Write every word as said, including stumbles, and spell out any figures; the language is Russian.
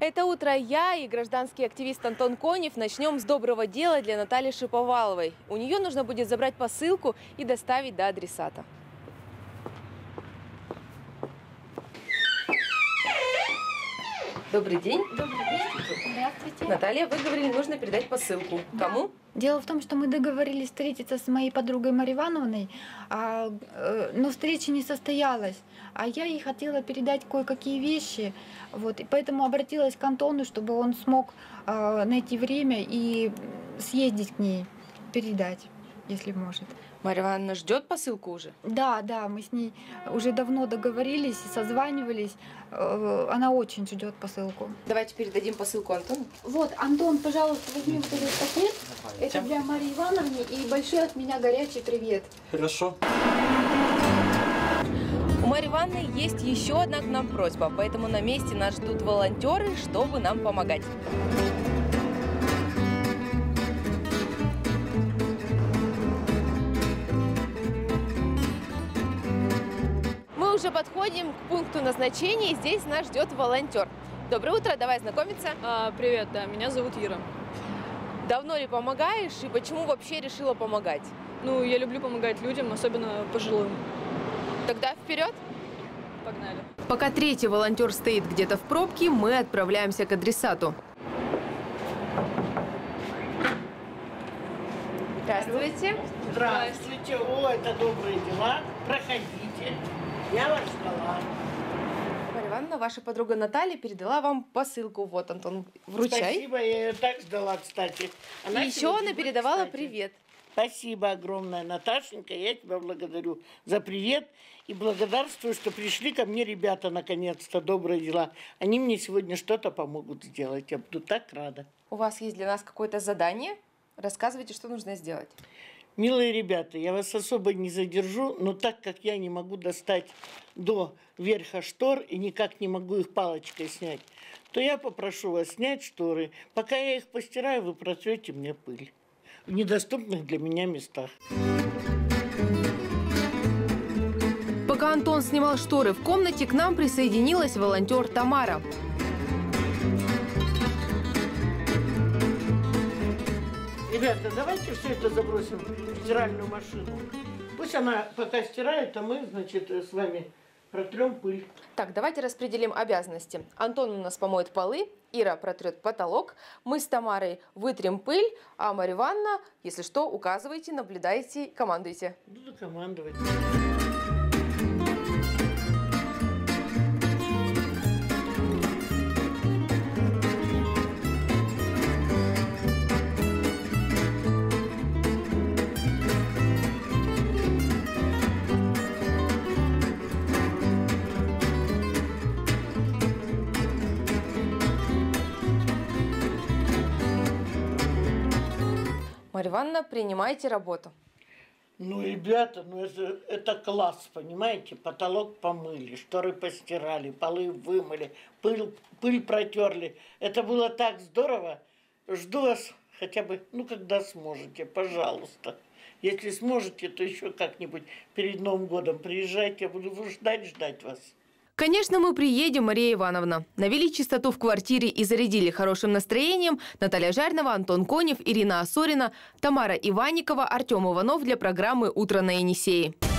Это утро я и гражданский активист Антон Конев начнем с доброго дела для Натальи Шиповаловой. У нее нужно будет забрать посылку и доставить до адресата. Добрый день. Добрый день. Здравствуйте. Наталья, вы говорили, нужно передать посылку. Да. Кому? Дело в том, что мы договорились встретиться с моей подругой Марьей Ивановной, а, э, но встреча не состоялась. А я ей хотела передать кое-какие вещи, вот, и поэтому обратилась к Антону, чтобы он смог э, найти время и съездить к ней, передать, если может. Марья Ивановна ждет посылку уже? Да, да, мы с ней уже давно договорились, созванивались. Э, она очень ждет посылку. Давайте передадим посылку Антону. Вот, Антон, пожалуйста, возьми вот этот пакет. Это для Марьи Ивановны, и большой от меня горячий привет. Хорошо. У Марьи Ивановны есть еще одна к нам просьба, поэтому на месте нас ждут волонтеры, чтобы нам помогать. Мы уже подходим к пункту назначения, и здесь нас ждет волонтер. Доброе утро, давай знакомиться. А, привет, да, меня зовут Ира. Давно ли помогаешь и почему вообще решила помогать? Ну, я люблю помогать людям, особенно пожилым. Тогда вперед! Погнали. Пока третий волонтер стоит где-то в пробке, мы отправляемся к адресату. Здравствуйте. Здравствуйте. О, это добрые дела. Проходите. Я вас ждала. Марья Ивановна, ваша подруга Наталья передала вам посылку. Вот, Антон, вручай. Спасибо, я ее так ждала, кстати. Она И еще сегодня она будет, передавала кстати. привет. Спасибо огромное, Наташенька. Я тебя благодарю за привет. И благодарствую, что пришли ко мне ребята, наконец-то, добрые дела. Они мне сегодня что-то помогут сделать. Я буду так рада. У вас есть для нас какое-то задание? Рассказывайте, что нужно сделать. Милые ребята, я вас особо не задержу, но так как я не могу достать до верха штор и никак не могу их палочкой снять, то я попрошу вас снять шторы. Пока я их постираю, вы протрете мне пыль в недоступных для меня местах. Пока Антон снимал шторы в комнате, к нам присоединилась волонтер Тамара. Ребята, давайте все это забросим в стиральную машину. Пусть она пока стирает, а мы, значит, с вами протрем пыль. Так, давайте распределим обязанности. Антон у нас помоет полы, Ира протрет потолок, мы с Тамарой вытрем пыль, а Марья Ивановна, если что, указывайте, наблюдайте, командуйте. Буду командовать. Марья Ивановна, принимайте работу. Ну, ребята, ну это, это класс, понимаете? Потолок помыли, шторы постирали, полы вымыли, пыль, пыль протерли. Это было так здорово. Жду вас хотя бы, ну, когда сможете, пожалуйста. Если сможете, то еще как-нибудь перед Новым годом приезжайте, я буду ждать, ждать вас. Конечно, мы приедем, Мария Ивановна. Навели чистоту в квартире и зарядили хорошим настроением Наталья Жарнова, Антон Конев, Ирина Осорина, Тамара Иванникова, Артем Иванов для программы «Утро на Енисее».